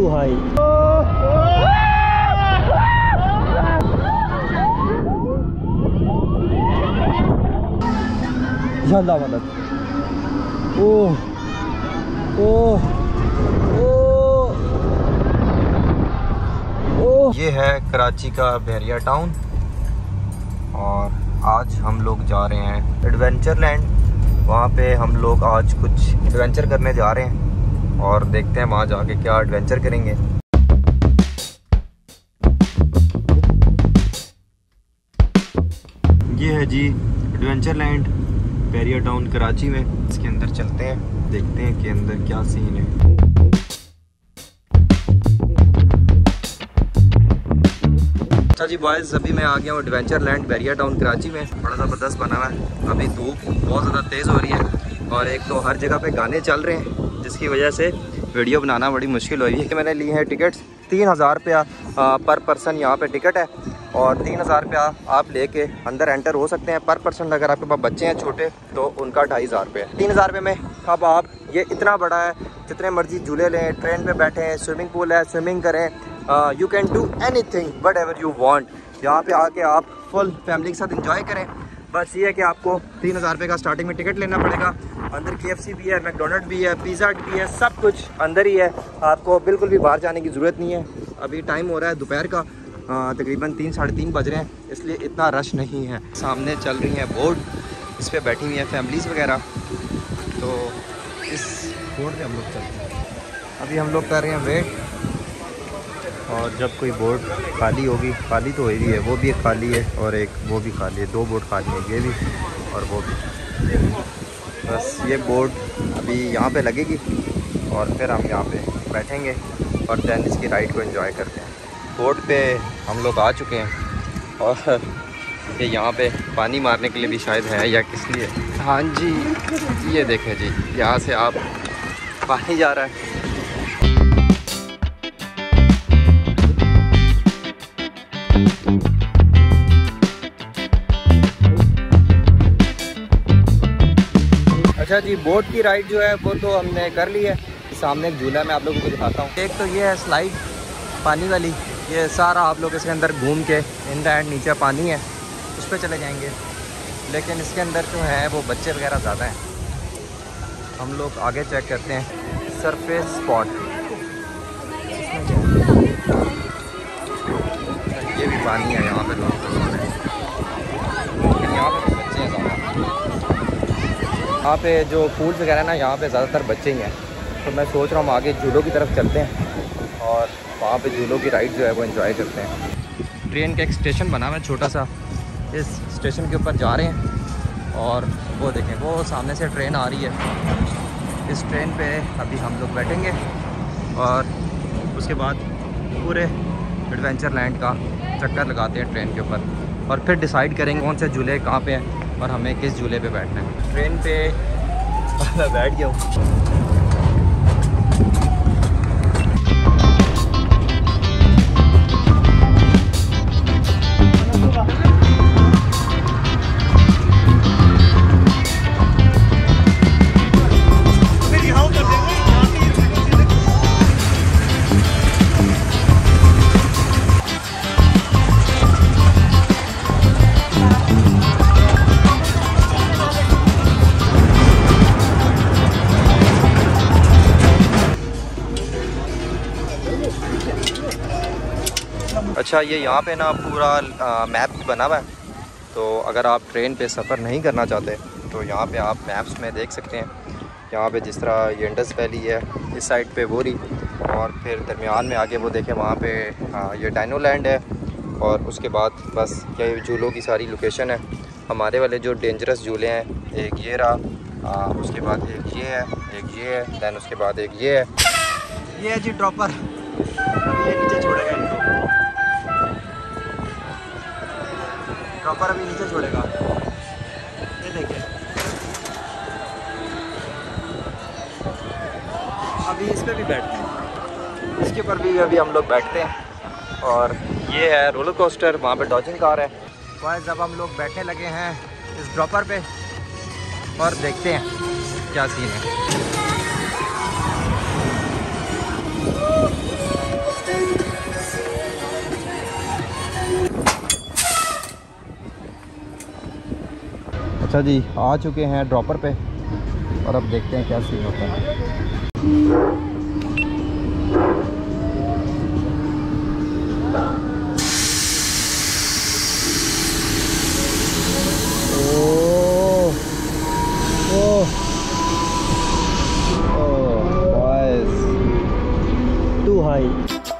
To high. अल्लाह मदद। ओह ओह ओह। ये है कराची का बहरिया टाउन और आज हम लोग जा रहे हैं एडवेंचर लैंड। वहाँ पे हम लोग आज कुछ एडवेंचर करने जा रहे हैं और देखते हैं वहाँ जाके क्या एडवेंचर करेंगे। ये है जी adventure land Bahria town Karachi में। इसके अंदर चलते हैं, देखते हैं कि अंदर क्या सीन है। अच्छा जी बॉयज़, अभी मैं आ गया हूँ adventure land Bahria town Karachi में। बड़ा ज़बरदस्त बना हुआ है। अभी धूप बहुत ज़्यादा तेज़ हो रही है और एक तो हर जगह पे गाने चल रहे हैं जिसकी वजह से वीडियो बनाना बड़ी मुश्किल हो रही है। कि मैंने ली है टिकट्स 3000 रुपया पर पर्सन यहाँ पे टिकट है और 3000 रुपया आप लेके अंदर एंटर हो सकते हैं पर पर्सन। अगर आपके पास बच्चे हैं छोटे तो उनका 2500 रुपये। 3000 रुपये में अब आप ये इतना बड़ा है, जितने मर्जी झूले लें, ट्रेन पे बैठे हैं, स्विमिंग पूल है, स्विमिंग करें, you can do anything whatever you want. यहाँ पे आके आप फुल फैमिली के साथ एंजॉय करें। बस ये है कि आपको 3000 रुपये का स्टार्टिंग में टिकट लेना पड़ेगा। अंदर KFC भी है, मैकडोनल्ड भी है, पिज़्ज़ा भी है, सब कुछ अंदर ही है। आपको बिल्कुल भी बाहर जाने की ज़रूरत नहीं है। अभी टाइम हो रहा है दोपहर का, तकरीबन 3 साढ़े 3 बज रहे हैं, इसलिए इतना रश नहीं है। सामने चल रही है बोट, इस पर बैठी हुई हैं फैमिलीज़ वगैरह। तो इस बोट पे हम लोग चलते हैं। अभी हम लोग कर रहे हैं वेट और जब कोई बोट खाली होगी, खाली तो हो रही है, वो भी एक खाली है और एक वो भी खाली है, 2 बोट खाली है, ये भी और वो भी। बस ये बोट अभी यहाँ पे लगेगी और फिर हम यहाँ पे बैठेंगे और दैन इसकी राइड को एंजॉय करते हैं। बोट पे हम लोग आ चुके हैं और ये यहाँ पे पानी मारने के लिए भी शायद है या किस लिए। हाँ जी, ये देखें जी, यहाँ से आप पानी जा रहा है। अच्छा जी, बोट की राइड जो है वो तो हमने कर ली है। सामने एक झूला मैं आप लोगों को दिखाता हूँ। एक तो ये है स्लाइड पानी वाली, ये सारा आप लोग इसके अंदर घूम के इन द एंड नीचे पानी है उस पर चले जाएंगे। लेकिन इसके अंदर जो है वो बच्चे वगैरह ज़्यादा हैं। हम लोग आगे चेक करते हैं सरफेस स्पॉट। ये भी पानी है यहाँ पे, लेकिन यहाँ पे बच्चे हैं ज़्यादा। यहाँ पे जो पूल वगैरह ना, यहाँ पे ज़्यादातर बच्चे ही हैं। तो मैं सोच रहा हूँ हम आगे झूलों की तरफ चलते हैं और वहाँ पे झूलों की राइड जो है वो एंजॉय करते हैं। ट्रेन का एक स्टेशन बना हुआ है छोटा सा, इस स्टेशन के ऊपर जा रहे हैं और वो देखें वो सामने से ट्रेन आ रही है। इस ट्रेन पे अभी हम लोग बैठेंगे और उसके बाद पूरे एडवेंचर लैंड का चक्कर लगाते हैं ट्रेन के ऊपर और फिर डिसाइड करेंगे कौन से झूले कहाँ पे हैं और हमें किस झूले पे बैठना है। ट्रेन पे बैठ गया हूँ। अच्छा, ये यहाँ पे ना पूरा मैप भी बना हुआ है। तो अगर आप ट्रेन पे सफ़र नहीं करना चाहते तो यहाँ पे आप मैप्स में देख सकते हैं। यहाँ पे जिस तरह ये इंडस वैली है, इस साइड पे बोरी और फिर दरमियान में आगे वो देखें वहाँ पे ये डायनो लैंड है और उसके बाद बस ये झूलों की सारी लोकेशन है। हमारे वाले जो डेंजरस झूले हैं, एक ये रहा, उसके बाद एक ये है, एक ये है, दैन उसके बाद एक ये है। ये है जी ड्रॉपर, ये नीचे छोड़ेगा इनको। ड्रॉपर अभी नीचे छोड़ेगा, ये देखिए। अभी इस पे भी बैठते हैं, इसके ऊपर भी अभी हम लोग बैठते हैं। और ये है रोलर कोस्टर, वहाँ पे डॉजिंग कार है। बस अब हम लोग बैठने लगे हैं इस ड्रॉपर पे और देखते हैं क्या सीन है। अच्छा जी, आ चुके हैं ड्रॉपर पे और अब देखते हैं क्या सीन होता है। To high.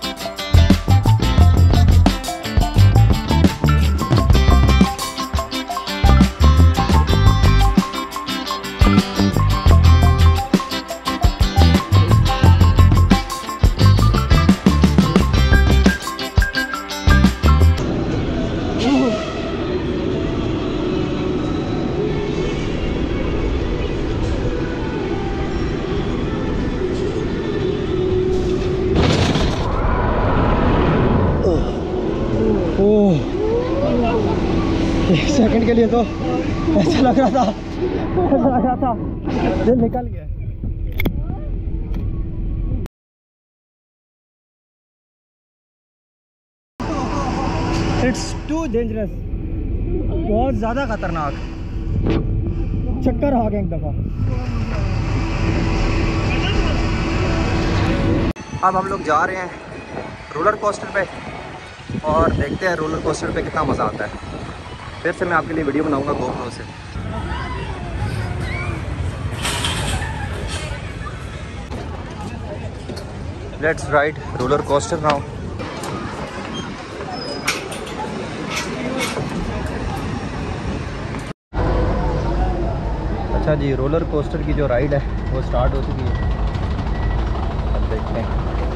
एक सेकंड के लिए तो ऐसा लग रहा था दिल निकल गया। इट्स टू डेंजरस, बहुत ज़्यादा खतरनाक। चक्कर आ गए एक दफ़ा। अब हम लोग जा रहे हैं रोलर कोस्टर पे और देखते हैं रोलर कोस्टर पे कितना मज़ा आता है। फिर से मैं आपके लिए वीडियो बनाऊंगा GoPro से। Let's ride roller coaster now. अच्छा जी, रोलर कोस्टर की जो राइड है वो स्टार्ट हो चुकी है। अब देखते हैं।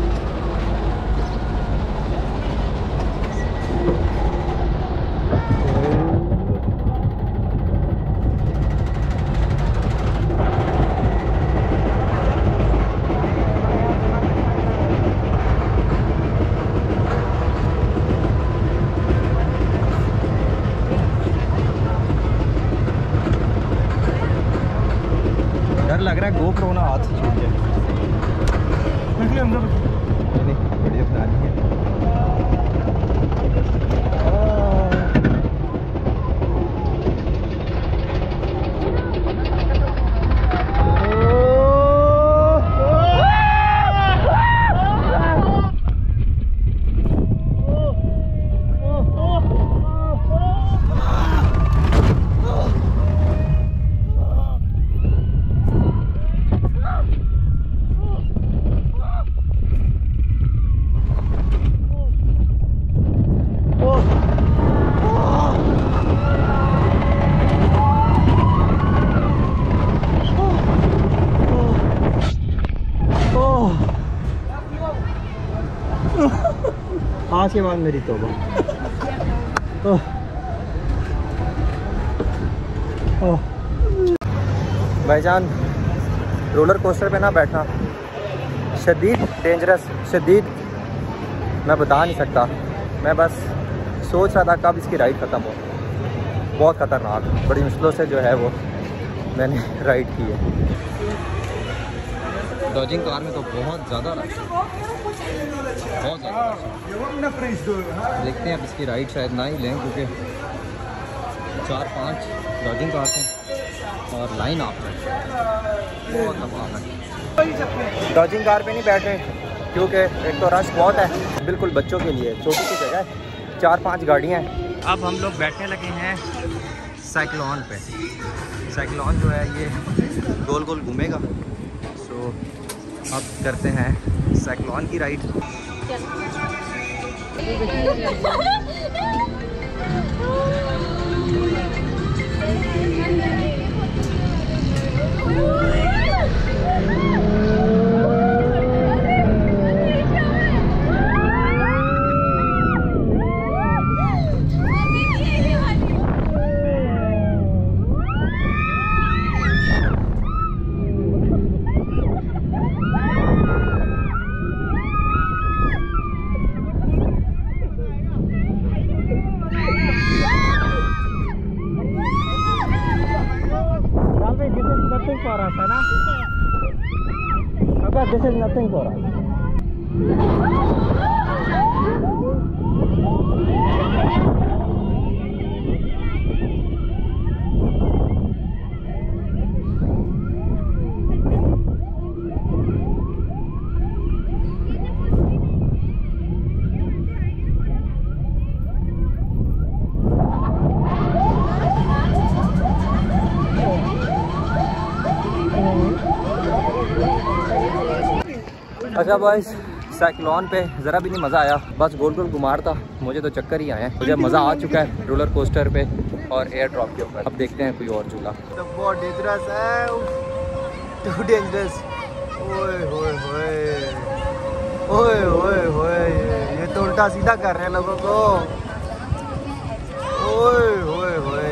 डर लग रहा है GoPro ना हाथ से छूट जाए। नहीं, वीडियो बनानी है। आज के बाद मेरी तौबा। भाईजान, रोलर कोस्टर पे ना बैठना शदीद डेंजरस, शदीद मैं बता नहीं सकता। मैं बस सोच रहा था कब इसकी राइड ख़त्म हो। बहुत ख़तरनाक, बड़ी मुश्किलों से जो है वो मैंने राइड की है। डॉजिंग कार में तो बहुत ज़्यादा रश है, बहुत ज़्यादा। देखते हैं अब इसकी राइड शायद ना ही लें क्योंकि 4-5 डॉजिंग कार हैं और लाइन आप बहुत लंबा है। डॉजिंग कार पे नहीं बैठ रहे क्योंकि एक तो रश बहुत है, बिल्कुल बच्चों के लिए छोटी सी जगह है, 4-5 गाड़ियाँ हैं। अब हम लोग बैठने लगे हैं साइक्लोन पे। साइक्लोन जो है ये गोल गोल घूमेगा। सो अब करते हैं साइक्लोन की राइड। For us, है ना? Okay, this is nothing for us. अच्छा बॉयस, साइक्लोन पे ज़रा भी नहीं मज़ा आया, बस गोल गोल घुमार था, मुझे तो चक्कर ही आए। मुझे मज़ा आ चुका है रोलर कोस्टर पे और एयर ड्रॉप के ऊपर। अब देखते हैं कोई और झूला। तो बहुत डेंजरस है, टू डेंजरस। ओए होए होए, ओए होए होए, ये तो उल्टा सीधा कर रहे हैं लोगों को। ओए होए होए,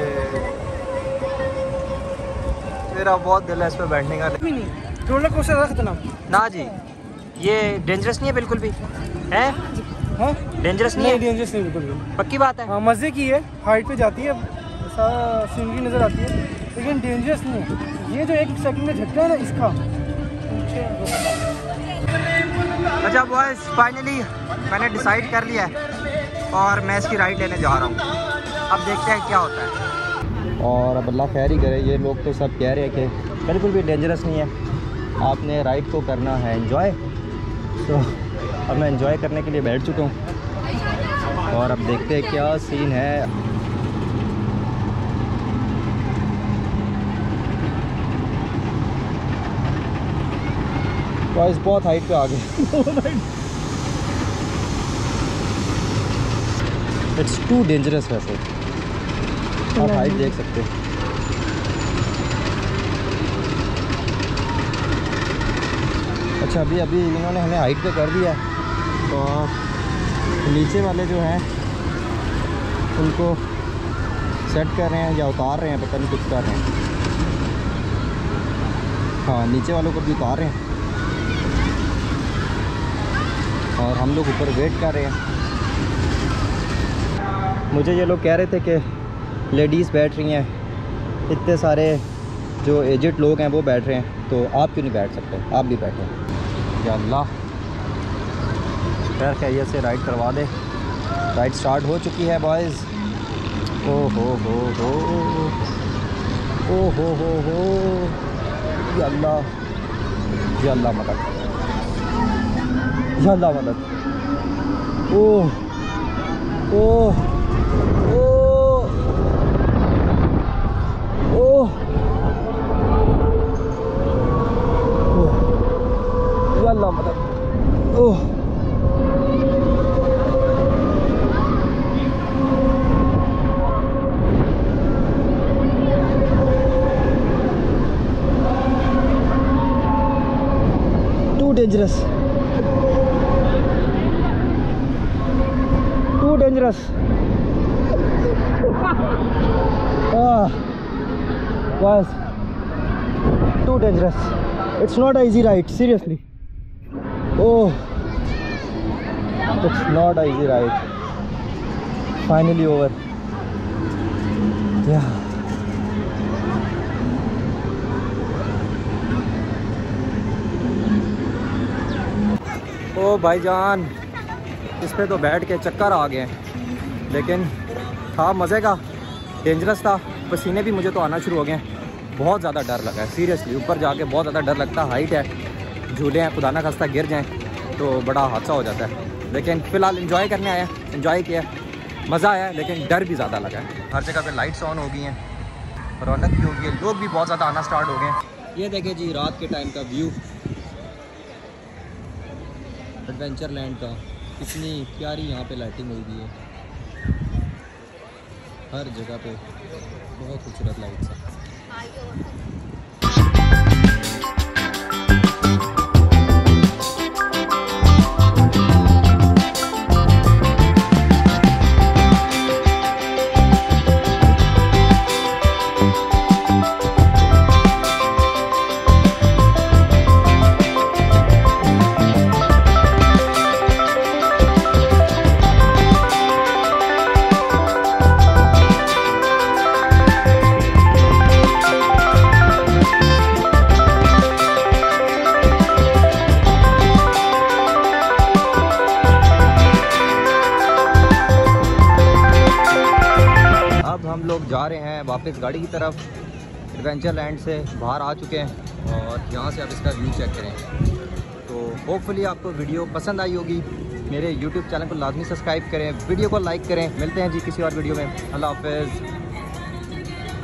मेरा बहुत दिल है इस पे बैठने का। रोलर कोस्टर रख देना ना जी, ये डेंजरस नहीं है बिल्कुल भी, है? हाँ डेंजरस नहीं है? डेंजरस नहीं बिल्कुल भी। पक्की बात है? हाँ, मज़े की है, हाइट पे जाती है, सारा सीनरी नज़र आती है, लेकिन डेंजरस नहीं है। ये जो एक सेकंड में झटका है ना इसका। अच्छा बॉयज, फाइनली मैंने डिसाइड कर लिया है और मैं इसकी राइड लेने जा रहा हूँ। अब देखते हैं क्या होता है। और अब अल्लाह खैर ही करे, ये लोग तो सब कह रहे हैं कि बिल्कुल भी डेंजरस नहीं है, आपने राइड को करना है एंजॉय। तो अब मैं एंजॉय करने के लिए बैठ चुका हूँ और अब देखते हैं क्या सीन है। बॉयज बहुत हाइट पे आ गए। इट्स टू डेंजरस वैसे, आप हाइट देख सकते हैं। अच्छा अभी इन्होंने हमें हाइट पे कर दिया, तो नीचे वाले जो हैं उनको सेट कर रहे हैं या उतार रहे हैं, पता नहीं कुछ कर रहे हैं। हाँ, नीचे वालों को भी उतार रहे हैं और हम लोग ऊपर वेट कर रहे हैं। मुझे ये लोग कह रहे थे कि लेडीज़ बैठ रही हैं, इतने सारे जो एजेड लोग हैं वो बैठ रहे हैं, तो आप क्यों नहीं बैठ सकते, आप भी बैठें। या अल्लाह खैर खैरियत से राइड करवा दे। राइड स्टार्ट हो चुकी है बॉयज़। ओ हो हो, ओ हो, या अल्लाह मदद, या अल्लाह मदद। ओह ओह ओह ओह, या अल्लाह मदद। Oh dangerous, too dangerous. बस too dangerous, it's not easy ride, seriously. Oh, it's not easy ride, finally over. या ओ भाईजान, इस पे तो बैठ के चक्कर आ गए, लेकिन था मज़े का, डेंजरस था। पसीने भी मुझे तो आना शुरू हो गए, बहुत ज़्यादा डर लगा है सीरियसली। ऊपर जाके बहुत ज़्यादा डर लगता है, हाइट है, झूले हैं, खुदा ना खास्ता गिर जाएं तो बड़ा हादसा हो जाता है। लेकिन फ़िलहाल एंजॉय करने आया, एंजॉय किया, मज़ा आया, लेकिन डर भी ज़्यादा लगा है। हर जगह पे लाइट्स ऑन हो गई हैं, रौनक भी हो गई है, लोग भी बहुत ज़्यादा आना स्टार्ट हो गए हैं। ये देखें जी रात के टाइम का व्यू एडवेंचर लैंड का, कितनी प्यारी यहाँ पे लाइटिंग हुई हुई है, हर जगह पे बहुत खूबसूरत लाइट्स है। हम लोग जा रहे हैं वापस गाड़ी की तरफ। एडवेंचर लैंड से बाहर आ चुके हैं और यहाँ से आप इसका व्यू चेक करें। तो होपफुली आपको वीडियो पसंद आई होगी। मेरे YouTube चैनल को लाजमी सब्सक्राइब करें, वीडियो को लाइक करें। मिलते हैं जी किसी और वीडियो में। अल्लाह हाफ़िज़।